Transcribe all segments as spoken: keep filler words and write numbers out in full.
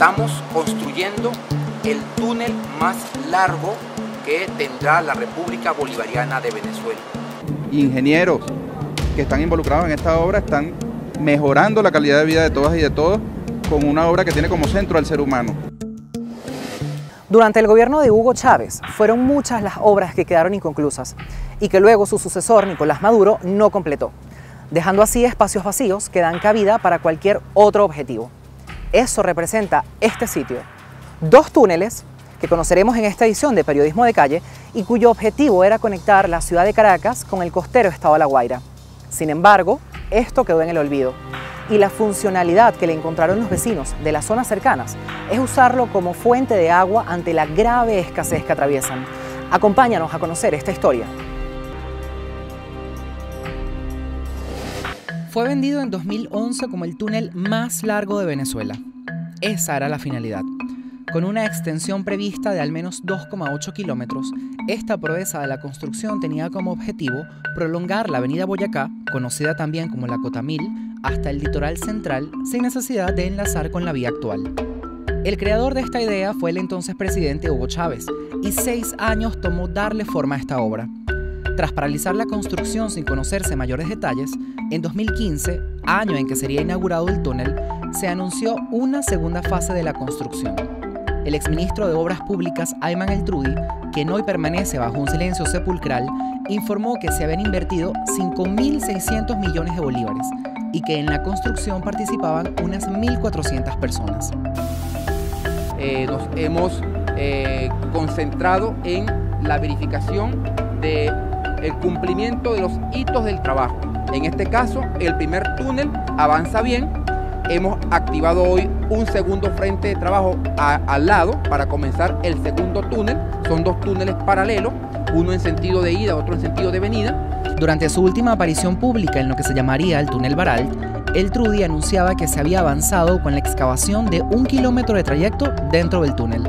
estamos construyendo el túnel más largo que tendrá la República Bolivariana de Venezuela. Ingenieros que están involucrados en esta obra están mejorando la calidad de vida de todas y de todos con una obra que tiene como centro al ser humano. Durante el gobierno de Hugo Chávez fueron muchas las obras que quedaron inconclusas y que luego su sucesor, Nicolás Maduro, no completó, dejando así espacios vacíos que dan cabida para cualquier otro objetivo. Eso representa este sitio. Dos túneles que conoceremos en esta edición de Periodismo de Calle y cuyo objetivo era conectar la ciudad de Caracas con el costero estado de La Guaira. Sin embargo, esto quedó en el olvido y la funcionalidad que le encontraron los vecinos de las zonas cercanas es usarlo como fuente de agua ante la grave escasez que atraviesan. Acompáñanos a conocer esta historia. Fue vendido en dos mil once como el túnel más largo de Venezuela. Esa era la finalidad. Con una extensión prevista de al menos dos coma ocho kilómetros, esta proeza de la construcción tenía como objetivo prolongar la avenida Boyacá, conocida también como la Cotamil, hasta el litoral central sin necesidad de enlazar con la vía actual. El creador de esta idea fue el entonces presidente Hugo Chávez, y seis años tomó darle forma a esta obra. Tras paralizar la construcción sin conocerse mayores detalles, en dos mil quince, año en que sería inaugurado el túnel, se anunció una segunda fase de la construcción. El exministro de Obras Públicas, Ayman El Trudi, quien hoy permanece bajo un silencio sepulcral, informó que se habían invertido cinco mil seiscientos millones de bolívares y que en la construcción participaban unas mil cuatrocientas personas. Eh, nos hemos eh, concentrado en la verificación del cumplimiento de los hitos del trabajo. En este caso, el primer túnel avanza bien. Hemos activado hoy un segundo frente de trabajo a, al lado para comenzar el segundo túnel. Son dos túneles paralelos, uno en sentido de ida, otro en sentido de venida. Durante su última aparición pública en lo que se llamaría el túnel Baralt, El Trudi anunciaba que se había avanzado con la excavación de un kilómetro de trayecto dentro del túnel.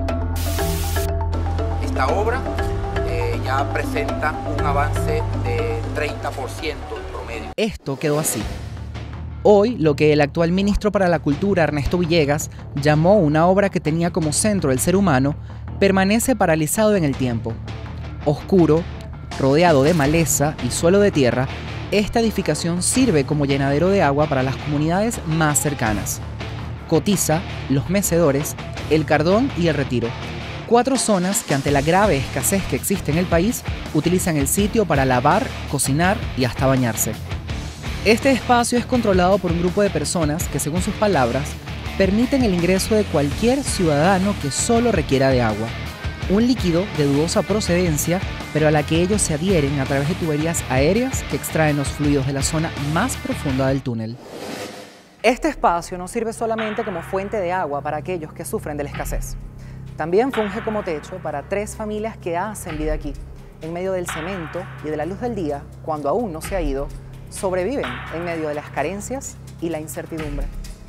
Esta obra eh, ya presenta un avance de treinta por ciento en promedio. Esto quedó así. Hoy, lo que el actual ministro para la Cultura, Ernesto Villegas, llamó una obra que tenía como centro el ser humano, permanece paralizado en el tiempo. Oscuro, rodeado de maleza y suelo de tierra, esta edificación sirve como llenadero de agua para las comunidades más cercanas. Cotiza, Los Mecedores, El Cardón y El Retiro. Cuatro zonas que ante la grave escasez que existe en el país, utilizan el sitio para lavar, cocinar y hasta bañarse. Este espacio es controlado por un grupo de personas que, según sus palabras, permiten el ingreso de cualquier ciudadano que solo requiera de agua. Un líquido de dudosa procedencia, pero a la que ellos se adhieren a través de tuberías aéreas que extraen los fluidos de la zona más profunda del túnel. Este espacio no sirve solamente como fuente de agua para aquellos que sufren de la escasez. También funge como techo para tres familias que hacen vida aquí, en medio del cemento y de la luz del día, cuando aún no se ha ido, sobreviven en medio de las carencias y la incertidumbre.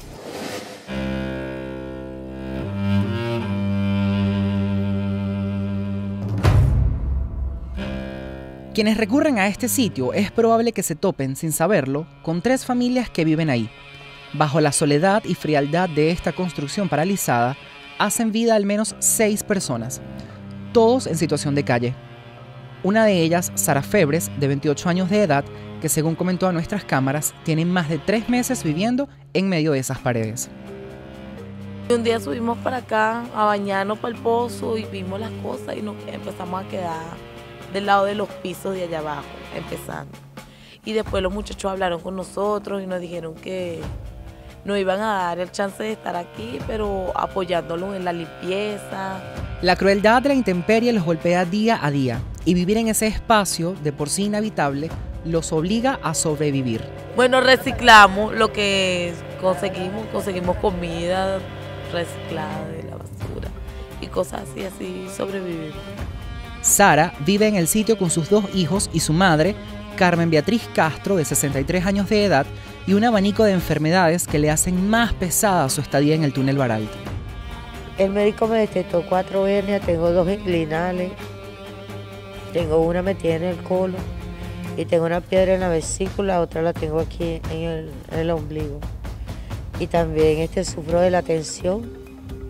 Quienes recurren a este sitio es probable que se topen, sin saberlo, con tres familias que viven ahí. Bajo la soledad y frialdad de esta construcción paralizada, hacen vida al menos seis personas, todos en situación de calle. Una de ellas, Sara Febres, de veintiocho años de edad, que según comentó a nuestras cámaras, tiene más de tres meses viviendo en medio de esas paredes. Un día subimos para acá a bañarnos para el pozo y vimos las cosas y nos empezamos a quedar del lado de los pisos de allá abajo, empezando. Y después los muchachos hablaron con nosotros y nos dijeron que nos iban a dar el chance de estar aquí, pero apoyándolos en la limpieza. La crueldad de la intemperie los golpea día a día y vivir en ese espacio, de por sí inhabitable, los obliga a sobrevivir. Bueno, reciclamos lo que conseguimos, conseguimos comida reciclada de la basura y cosas así, así sobrevivimos. Sara vive en el sitio con sus dos hijos y su madre, Carmen Beatriz Castro, de sesenta y tres años de edad, y un abanico de enfermedades que le hacen más pesada su estadía en el túnel Baralt. El médico me detectó cuatro hernias, tengo dos inguinales, tengo una metida en el colon y tengo una piedra en la vesícula, otra la tengo aquí en el, en el ombligo. Y también este, sufro de la tensión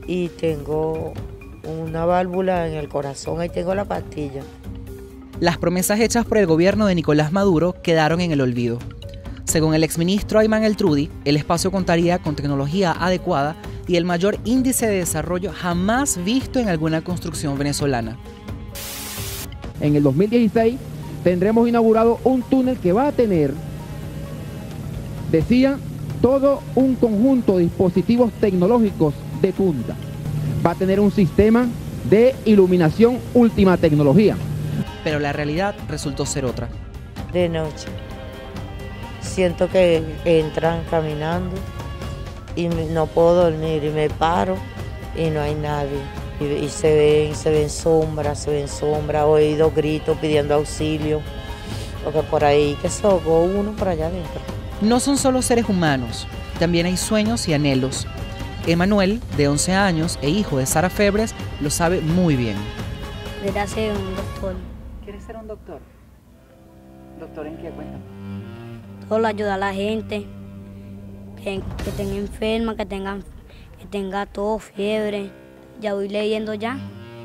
y tengo una válvula en el corazón, ahí tengo la pastilla. Las promesas hechas por el gobierno de Nicolás Maduro quedaron en el olvido. Según el exministro Ayman El-Trudi, el espacio contaría con tecnología adecuada y el mayor índice de desarrollo jamás visto en alguna construcción venezolana. En el dos mil dieciséis tendremos inaugurado un túnel que va a tener, decía, todo un conjunto de dispositivos tecnológicos de punta. Va a tener un sistema de iluminación última tecnología. Pero la realidad resultó ser otra. De noche siento que entran caminando y no puedo dormir y me paro y no hay nadie. Y, y se ven, se ven sombras, se ven sombras, he oído gritos pidiendo auxilio, porque por ahí que se ahogó uno por allá adentro. No son solo seres humanos, también hay sueños y anhelos. Emanuel, de once años e hijo de Sara Febres, lo sabe muy bien. Quería ser un doctor. ¿Quieres ser un doctor? ¿Doctor en qué? Cuéntame. Todo ayuda a la gente, que, que tenga enferma, que tenga, que tenga tos, fiebre. Ya voy leyendo ya.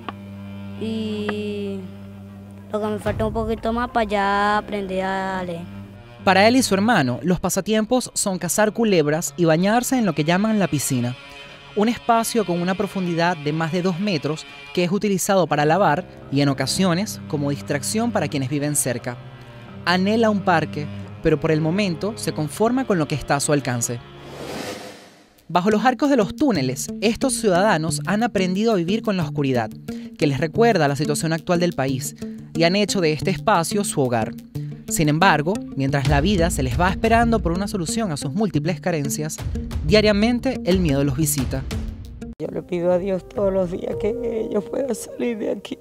Y lo que me falta un poquito más para ya aprender a leer. Para él y su hermano, los pasatiempos son cazar culebras y bañarse en lo que llaman la piscina. Un espacio con una profundidad de más de dos metros que es utilizado para lavar y en ocasiones como distracción para quienes viven cerca. Anhela un parque, pero por el momento se conforma con lo que está a su alcance. Bajo los arcos de los túneles, estos ciudadanos han aprendido a vivir con la oscuridad, que les recuerda la situación actual del país, y han hecho de este espacio su hogar. Sin embargo, mientras la vida se les va esperando por una solución a sus múltiples carencias, diariamente el miedo los visita. Yo le pido a Dios todos los días que ellos puedan salir de aquí.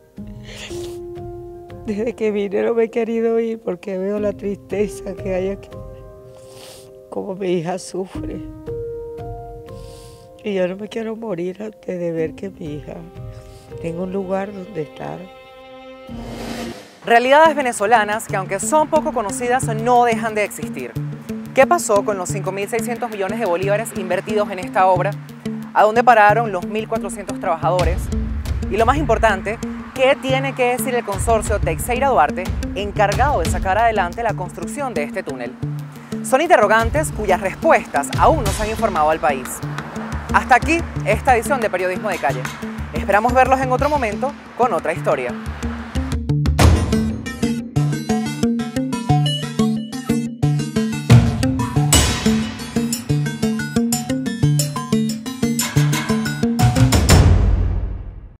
Desde que vine no me he querido ir porque veo la tristeza que hay aquí, como mi hija sufre. Y yo no me quiero morir antes de ver que mi hija tenga un lugar donde estar. Realidades venezolanas que, aunque son poco conocidas, no dejan de existir. ¿Qué pasó con los cinco mil seiscientos millones de bolívares invertidos en esta obra? ¿A dónde pararon los mil cuatrocientos trabajadores? Y lo más importante, ¿qué tiene que decir el consorcio Teixeira Duarte encargado de sacar adelante la construcción de este túnel? Son interrogantes cuyas respuestas aún no se han informado al país. Hasta aquí esta edición de Periodismo de Calle. Esperamos verlos en otro momento con otra historia.